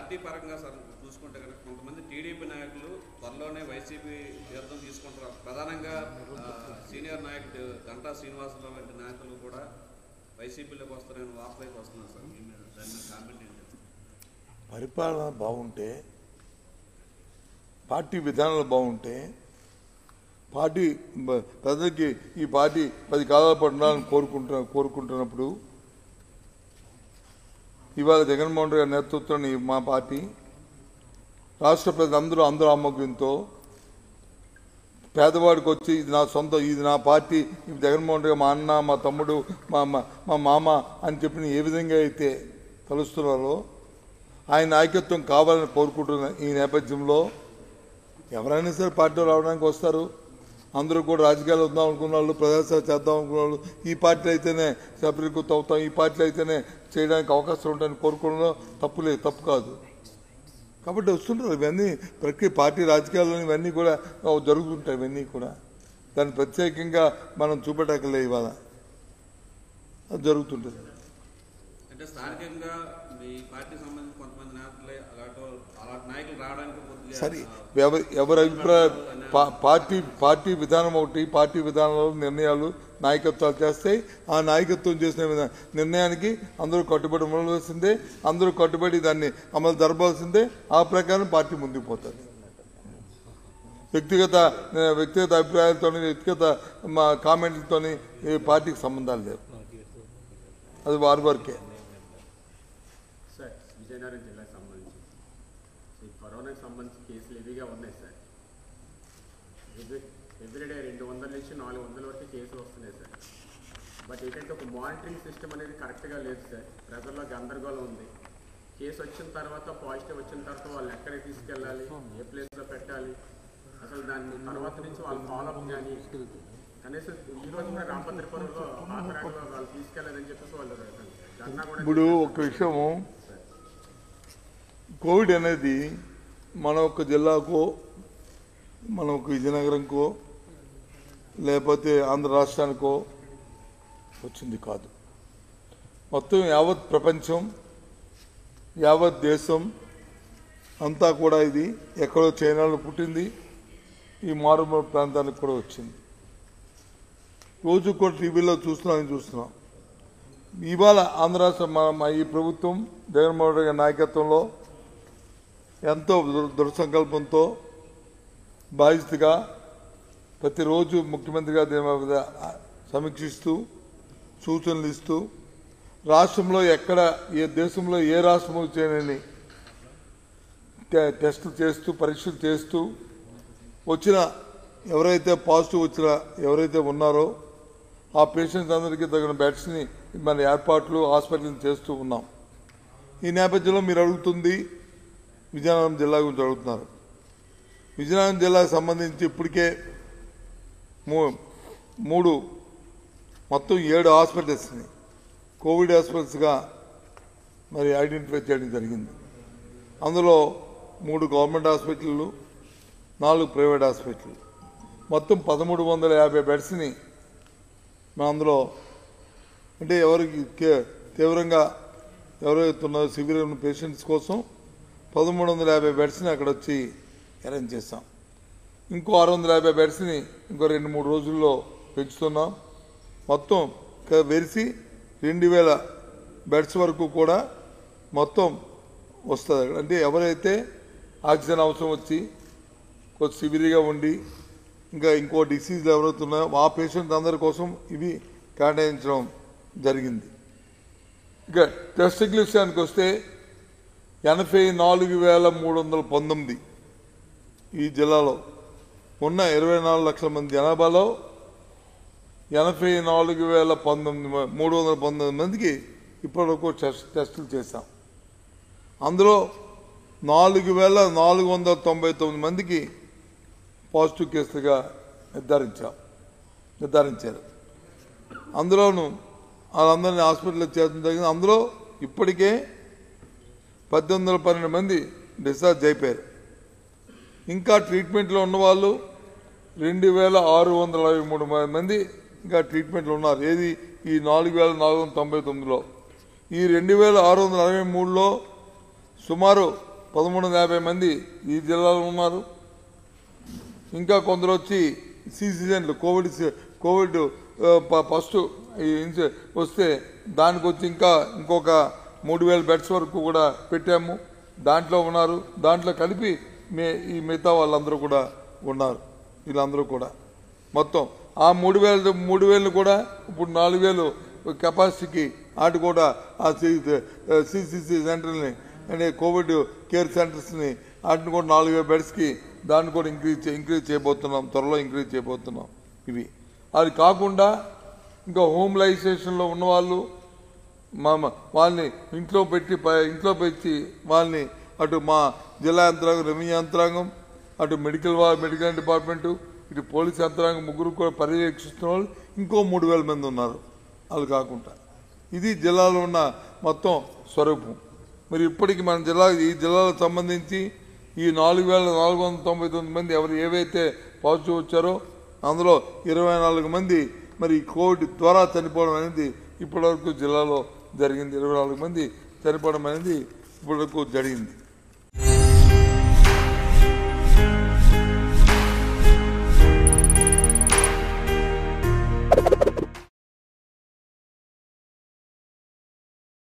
Party పరంగా sir చూసుకుంటే కనుక కొంతమంది టీడీపీ నాయకులు త్వరలోనే వైసీపీ తీర్థం తీసుకుంటారు. ప్రధానంగా సీనియర్ నాయకుడు గంటా శ్రీనివాసరావు వంటి నాయకులు కూడా వైసీపీలోకి వస్తారని వార్తలైతే వస్తున్నారు సార్. దాని కామెంట్ ఏంటి? పరిపాలన బాగుంటే, పార్టీ విధానాలు బాగుంటే, పార్టీ ప్రజలకి ఈ పార్టీ 10 కాలాల పాటు ఉండాలని కోరుకుంటున్నప్పుడు ఇవాళ జగన్మోహన్ రెడ్డి గారి నేతృత్వంలోని మా పార్టీ రాష్ట్ర ప్రజలందరూ ఆమోగ్యంతో పేదవాడికి వచ్చి ఇది నా సొంత, ఇది నా పార్టీ, ఇది జగన్మోహన్ రెడ్డి మా అన్న, మా తమ్ముడు, మా మామ అని చెప్పిన ఏ విధంగా అయితే తలుస్తున్నారో ఆయన నాయకత్వం కావాలని కోరుకుంటున్న ఈ నేపథ్యంలో ఎవరైనా సరే పార్టీలో రావడానికి వస్తారు. అందరూ కూడా రాజకీయాలు వద్దాం అనుకున్న వాళ్ళు, ప్రజాసేవ చేద్దాం అనుకున్న వాళ్ళు ఈ పార్టీలో అయితేనే సఫలీకృతం అవుతాం, ఈ పార్టీలో అయితేనే చేయడానికి అవకాశం ఉంటుందని కోరుకోవడంలో తప్పు కాదు. కాబట్టి వస్తుంటారు ఇవన్నీ ప్రక్రియ. పార్టీ రాజకీయాల్లో ఇవన్నీ కూడా జరుగుతుంటాయి. ఇవన్నీ కూడా దాన్ని ప్రత్యేకంగా మనం చూపెట్టకలే, ఇవాళ అది జరుగుతుంటుంది. అంటే స్థానికంగా మీ పార్టీ సంబంధించి కొంతమంది నేతలే అలాంటి నాయకులు రావడానికి సరే, ఎవరి అభిప్రాయం పార్టీ విధానం ఒకటి, పార్టీ విధానంలో నిర్ణయాలు నాయకత్వాలు చేస్తాయి. ఆ నాయకత్వం చేసిన నిర్ణయానికి అందరూ కట్టుబడి ఉండవలసిందే, అందరూ కట్టుబడి దాన్ని అమలు జరపాల్సిందే. ఆ ప్రకారం పార్టీ ముందుకు పోతుంది. వ్యక్తిగత అభిప్రాయాలతో, వ్యక్తిగత కామెంట్లతో ఈ పార్టీకి సంబంధాలు లేవు. అది వారి వరకే. సార్, విజయనగరం జిల్లాకు సంబంధించి ఈ కరోనాకి సంబంధించి కేసులు హెవీగా ఉన్నాయి సార్. ఎవ్రీడే 200 నుంచి 400 వరకు కేసులు వస్తున్నాయి సార్. బట్ ఏంటంటే ఒక మానిటరింగ్ సిస్టమ్ అనేది కరెక్ట్గా లేదు సార్. ప్రజల్లో గందరగోళం ఉంది. కేసు వచ్చిన తర్వాత, పాజిటివ్ వచ్చిన తర్వాత వాళ్ళు ఎక్కడికి తీసుకెళ్ళాలి, ఏ ప్లేస్లో పెట్టాలి, అసలు దాని తర్వాత నుంచి వాళ్ళు ఫాలోఅప్ కానీ కనీసం ఈ రోజు కూడా రామభద్రపురంలో ఆఖరాగా వాళ్ళు తీసుకెళ్ళాలని చెప్పేసి వాళ్ళు ధర్నా కూడా. ఇప్పుడు ఒక విషయము, కోవిడ్ అనేది మన ఒక జిల్లాకో, మన ఒక విజయనగరంకో, లేకపోతే ఆంధ్ర రాష్ట్రానికో వచ్చింది కాదు. మొత్తం యావత్ ప్రపంచం, యావత్ దేశం అంతా కూడా ఇది ఎక్కడో చైనాలో పుట్టింది, ఈ మారుమూల ప్రాంతానికి కూడా వచ్చింది. రోజు కూడా టీవీలో చూస్తున్నాం. ఇవాళ ఆంధ్ర రాష్ట్ర ఈ ప్రభుత్వం జగన్మోహన్ రెడ్డి గారి నాయకత్వంలో ఎంతో దృఢసంకల్పంతో బాధ్యతగా ప్రతిరోజు ముఖ్యమంత్రిగా దీని సమీక్షిస్తూ సూచనలు ఇస్తూ రాష్ట్రంలో ఎక్కడ ఏ దేశంలో ఏ రాష్ట్రంలో చేయని టెస్టులు చేస్తూ, పరీక్షలు చేస్తూ వచ్చిన ఎవరైతే పాజిటివ్ వచ్చిన ఎవరైతే ఉన్నారో ఆ పేషెంట్స్ అందరికీ తగిన బెడ్స్ని మన ఏర్పాట్లు హాస్పిటల్ చేస్తూ ఉన్నాం. ఈ నేపథ్యంలో మీరు అడుగుతుంది విజయనగరం జిల్లా గురించి అడుగుతున్నారు. విజయనగరం జిల్లాకు సంబంధించి ఇప్పటికే మొత్తం 7 హాస్పిటల్స్ని కోవిడ్ హాస్పిటల్స్గా మరి ఐడెంటిఫై చేయడం జరిగింది. అందులో 3 గవర్నమెంట్ హాస్పిటళ్ళు, 4 ప్రైవేట్ హాస్పిటల్, మొత్తం 1350 బెడ్స్ని మనం అందులో, అంటే ఎవరికి తీవ్రంగా ఎవరైతే ఉన్నారో సివియర్ ఉన్న పేషెంట్స్ కోసం 1350 బెడ్స్ని అక్కడ వచ్చి అరేంజ్ చేస్తాం. ఇంకో 650 బెడ్స్ని ఇంకో 2-3 రోజుల్లో పెంచుతున్నాం. మొత్తం వెరిసి 2000 బెడ్స్ వరకు కూడా మొత్తం వస్తుంది. అంటే ఎవరైతే ఆక్సిజన్ అవసరం వచ్చి కొంచెం సివియర్గా ఉండి ఇంకో డిసీజ్లు ఎవరైతే ఉన్నాయో ఆ పేషెంట్ అందరి కోసం ఇవి కేటాయించడం జరిగింది. ఇక టెస్టింగ్ విషయానికి వస్తే 84,319 ఈ జిల్లాలో ఉన్న 24 లక్షల మంది జనాభాలో 84,319 మందికి ఇప్పటివరకు టెస్టులు చేశాం. అందులో 4,499 మందికి పాజిటివ్ కేసులుగా నిర్ధారించారు. అందులోనూ వాళ్ళందరినీ హాస్పిటల్లో చేర్చడం జరిగింది. అందులో ఇప్పటికే 1812 మంది డిశ్చార్జ్ అయిపోయారు. ఇంకా ట్రీట్మెంట్లో ఉన్నవాళ్ళు 2,623 మంది ఇంకా ట్రీట్మెంట్లో ఉన్నారు. ఏది ఈ 4,499లో. ఈ 2,663లో సుమారు 1350 మంది ఈ జిల్లాలో ఉన్నారు. ఇంకా కొందరు వచ్చి సీజన్లు కోవిడ్ ఫస్ట్ వస్తే దానికి వచ్చి ఇంకొక 3000 బెడ్స్ వరకు కూడా పెట్టాము. దాంట్లో ఉన్నారు. దాంట్లో కలిపి ఈ మిగతా వాళ్ళందరూ కూడా ఉన్నారు. వీళ్ళందరూ కూడా మొత్తం ఆ 3000 కూడా ఇప్పుడు 4000 కెపాసిటీకి వాటి కూడా ఆ సిసిసి సెంటర్ని అంటే కోవిడ్ కేర్ సెంటర్స్ని వాటిని కూడా 4000 బెడ్స్కి దాన్ని కూడా ఇంక్రీజ్ చేయబోతున్నాం. త్వరలో ఇంక్రీజ్ చేయబోతున్నాం. ఇవి అది కాకుండా ఇంకా హోమ్ లైసేషన్లో ఉన్నవాళ్ళు వాళ్ళని ఇంట్లో పెట్టి వాళ్ళని అటు మా జిల్లా యంత్రాంగం, రెవెన్యూ యంత్రాంగం, అటు మెడికల్ డిపార్ట్మెంటు, ఇటు పోలీస్ యంత్రాంగం ముగ్గురు కూడా పర్యవేక్షిస్తున్న వాళ్ళు ఇంకో 3000 మంది ఉన్నారు. అది కాకుండా ఇది జిల్లాలో ఉన్న మొత్తం స్వరూపం. మరి ఇప్పటికి మన ఈ జిల్లాలకు సంబంధించి ఈ 4499 మంది ఏవైతే పాజిటివ్ వచ్చారో అందులో 24 మంది మరి కోవిడ్ ద్వారా చనిపోవడం అనేది ఇప్పటివరకు జిల్లాలో జరిగింది. 24 మంది చనిపోవడం అనేది ఇప్పటివరకు జరిగింది.